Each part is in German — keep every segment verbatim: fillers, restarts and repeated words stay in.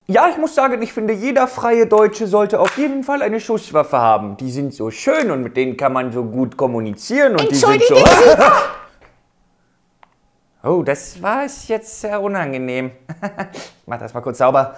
Ja, ich muss sagen, ich finde, jeder freie Deutsche sollte auf jeden Fall eine Schusswaffe haben. Die sind so schön und mit denen kann man so gut kommunizieren und die sind so... Oh, das war es jetzt sehr unangenehm. Ich mach das mal kurz sauber.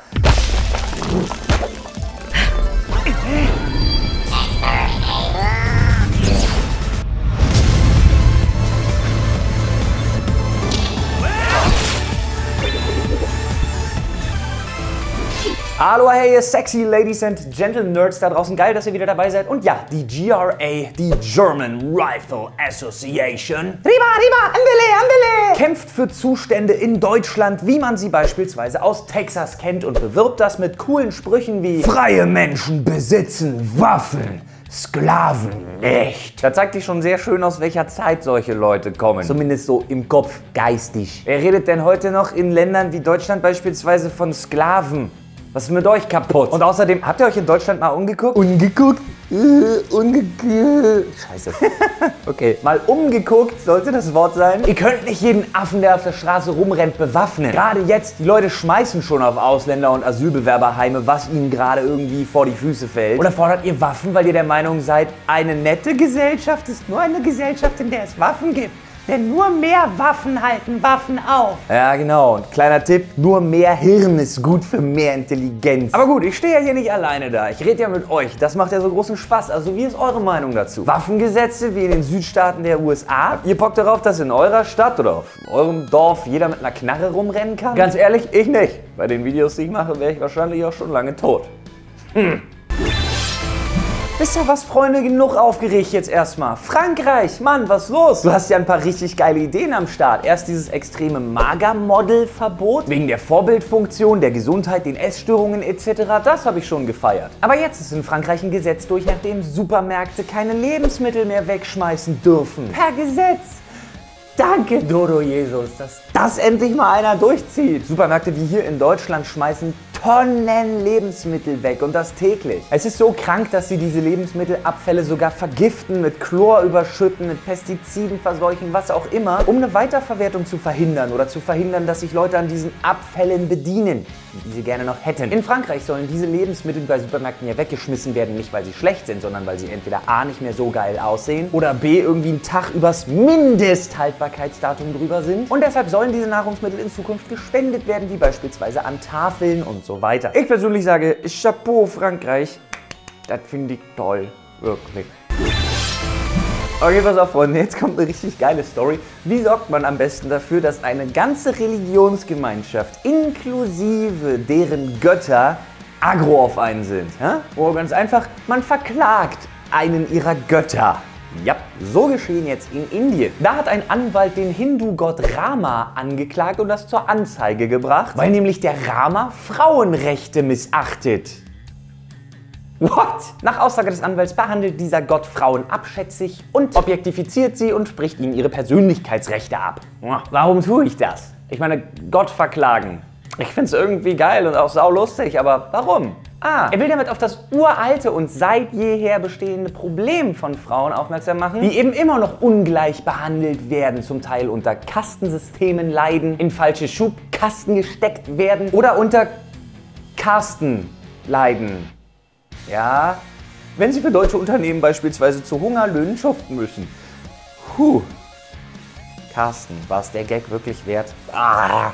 Hallo, hey, ihr sexy Ladies and Gentle Nerds da draußen. Geil, dass ihr wieder dabei seid. Und ja, die G R A, die German Rifle Association, Riba, Riba, andele, andele, kämpft für Zustände in Deutschland, wie man sie beispielsweise aus Texas kennt und bewirbt das mit coolen Sprüchen wie: Freie Menschen besitzen Waffen, Sklaven nicht. Da zeigt sich schon sehr schön, aus welcher Zeit solche Leute kommen. Zumindest so im Kopf, geistig. Wer redet denn heute noch in Ländern wie Deutschland beispielsweise von Sklaven? Was ist mit euch kaputt? Und außerdem, habt ihr euch in Deutschland mal umgeguckt? Umgeguckt? Äh, umgeguckt. Scheiße. Okay, mal umgeguckt sollte das Wort sein. Ihr könnt nicht jeden Affen, der auf der Straße rumrennt, bewaffnen. Gerade jetzt, die Leute schmeißen schon auf Ausländer- und Asylbewerberheime, was ihnen gerade irgendwie vor die Füße fällt. Oder fordert ihr Waffen, weil ihr der Meinung seid, eine nette Gesellschaft ist nur eine Gesellschaft, in der es Waffen gibt. Denn nur mehr Waffen halten Waffen auf. Ja, genau. Und kleiner Tipp, nur mehr Hirn ist gut für mehr Intelligenz. Aber gut, ich stehe ja hier nicht alleine da. Ich rede ja mit euch. Das macht ja so großen Spaß. Also wie ist eure Meinung dazu? Waffengesetze wie in den Südstaaten der U S A? Habt ihr Bock darauf, dass in eurer Stadt oder auf eurem Dorf jeder mit einer Knarre rumrennen kann? Ganz ehrlich, ich nicht. Bei den Videos, die ich mache, wäre ich wahrscheinlich auch schon lange tot. Hm. Wisst ihr was, Freunde? Genug aufgeregt jetzt erstmal. Frankreich, Mann, was los? Du hast ja ein paar richtig geile Ideen am Start. Erst dieses extreme Magermodel-Verbot, wegen der Vorbildfunktion, der Gesundheit, den Essstörungen et cetera. Das habe ich schon gefeiert. Aber jetzt ist in Frankreich ein Gesetz durch, nachdem Supermärkte keine Lebensmittel mehr wegschmeißen dürfen. Per Gesetz. Danke, Dodo Jesus, dass das endlich mal einer durchzieht. Supermärkte wie hier in Deutschland schmeißen Tonnen Lebensmittel weg und das täglich. Es ist so krank, dass sie diese Lebensmittelabfälle sogar vergiften, mit Chlor überschütten, mit Pestiziden verseuchen, was auch immer, um eine Weiterverwertung zu verhindern oder zu verhindern, dass sich Leute an diesen Abfällen bedienen, die sie gerne noch hätten. In Frankreich sollen diese Lebensmittel bei Supermärkten ja weggeschmissen werden, nicht weil sie schlecht sind, sondern weil sie entweder A, nicht mehr so geil aussehen oder B, irgendwie einen Tag übers Mindesthaltbarkeitsdatum drüber sind. Und deshalb sollen diese Nahrungsmittel in Zukunft gespendet werden, wie beispielsweise an Tafeln und so weiter. Ich persönlich sage, Chapeau Frankreich, das finde ich toll, wirklich. Okay, pass auf, Freunde, jetzt kommt eine richtig geile Story. Wie sorgt man am besten dafür, dass eine ganze Religionsgemeinschaft inklusive deren Götter aggro auf einen sind? Ja? Oh, ganz einfach, man verklagt einen ihrer Götter. Ja, so geschehen jetzt in Indien. Da hat ein Anwalt den Hindu-Gott Rama angeklagt und das zur Anzeige gebracht, weil nämlich der Rama Frauenrechte missachtet. What? Nach Aussage des Anwalts behandelt dieser Gott Frauen abschätzig und objektifiziert sie und spricht ihnen ihre Persönlichkeitsrechte ab. Warum tue ich das? Ich meine, Gott verklagen. Ich finde es irgendwie geil und auch saulustig, aber warum? Ah, er will damit auf das uralte und seit jeher bestehende Problem von Frauen aufmerksam machen, die eben immer noch ungleich behandelt werden, zum Teil unter Kastensystemen leiden, in falsche Schubkasten gesteckt werden oder unter Kasten leiden. Ja, wenn sie für deutsche Unternehmen beispielsweise zu Hungerlöhnen schuften müssen. Puh. Carsten, war es der Gag wirklich wert? Ah.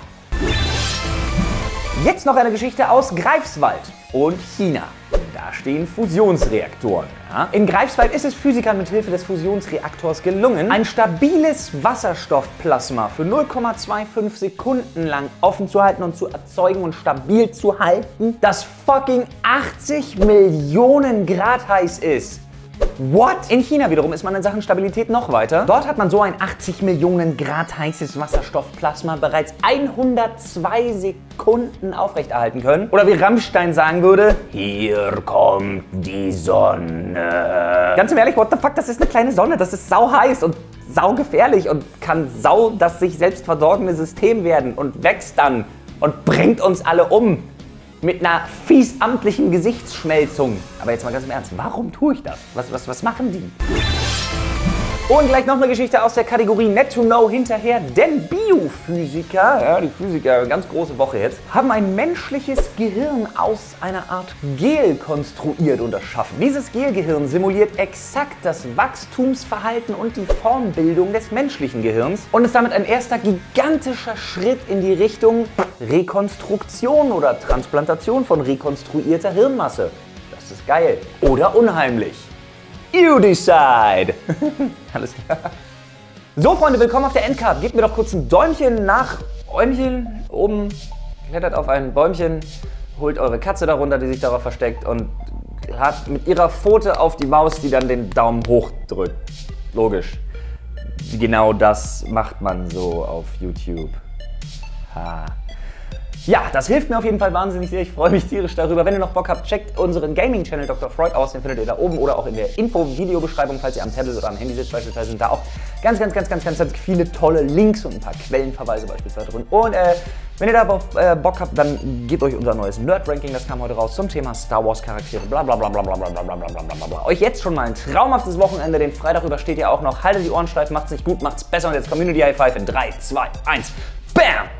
Jetzt noch eine Geschichte aus Greifswald und China. Da stehen Fusionsreaktoren. Ja? In Greifswald ist es Physikern mit Hilfe des Fusionsreaktors gelungen, ein stabiles Wasserstoffplasma für null Komma fünfundzwanzig Sekunden lang offen zu halten und zu erzeugen und stabil zu halten, das fucking achtzig Millionen Grad heiß ist. What? In China wiederum ist man in Sachen Stabilität noch weiter. Dort hat man so ein achtzig Millionen Grad heißes Wasserstoffplasma bereits hundertzwei Sekunden aufrechterhalten können. Oder wie Rammstein sagen würde, hier kommt die Sonne. Ganz im ehrlich, what the fuck, das ist eine kleine Sonne, das ist sau heiß und sau gefährlich und kann sau das sich selbst verdorrende System werden und wächst dann und bringt uns alle um. Mit einer fiesamtlichen Gesichtsschmelzung. Aber jetzt mal ganz im Ernst, warum tue ich das? Was, was, was machen die? Und gleich noch eine Geschichte aus der Kategorie Net to Know hinterher, denn Biophysiker, ja, die Physiker, ganz große Woche jetzt, haben ein menschliches Gehirn aus einer Art Gel konstruiert und erschaffen. Dieses Gelgehirn simuliert exakt das Wachstumsverhalten und die Formbildung des menschlichen Gehirns und ist damit ein erster gigantischer Schritt in die Richtung Rekonstruktion oder Transplantation von rekonstruierter Hirnmasse. Das ist geil. Oder unheimlich. You decide! Alles klar. So, Freunde, willkommen auf der Endcard. Gebt mir doch kurz ein Däumchen nach Äumchen. Oben klettert auf ein Bäumchen, holt eure Katze darunter, die sich darauf versteckt und hat mit ihrer Pfote auf die Maus, die dann den Daumen hoch drückt. Logisch. Genau das macht man so auf YouTube. Ha. Ja, das hilft mir auf jeden Fall wahnsinnig sehr. Ich freue mich tierisch darüber. Wenn ihr noch Bock habt, checkt unseren Gaming-Channel Doktor Freud aus. Den findet ihr da oben oder auch in der Info-Videobeschreibung, falls ihr am Tablet oder am Handy sitzt beispielsweise. Sind da auch ganz, ganz, ganz, ganz, ganz, ganz viele tolle Links und ein paar Quellenverweise beispielsweise drin. Und äh, wenn ihr darauf äh, Bock habt, dann gebt euch unser neues Nerd-Ranking. Das kam heute raus zum Thema Star Wars-Charaktere. Bla bla bla bla bla bla bla bla bla bla bla. Euch jetzt schon mal ein traumhaftes Wochenende. Den Freitag übersteht ihr auch noch. Haltet die Ohren steif, macht's nicht gut, macht's besser. Und jetzt Community High Five in drei, zwei, eins. Bam!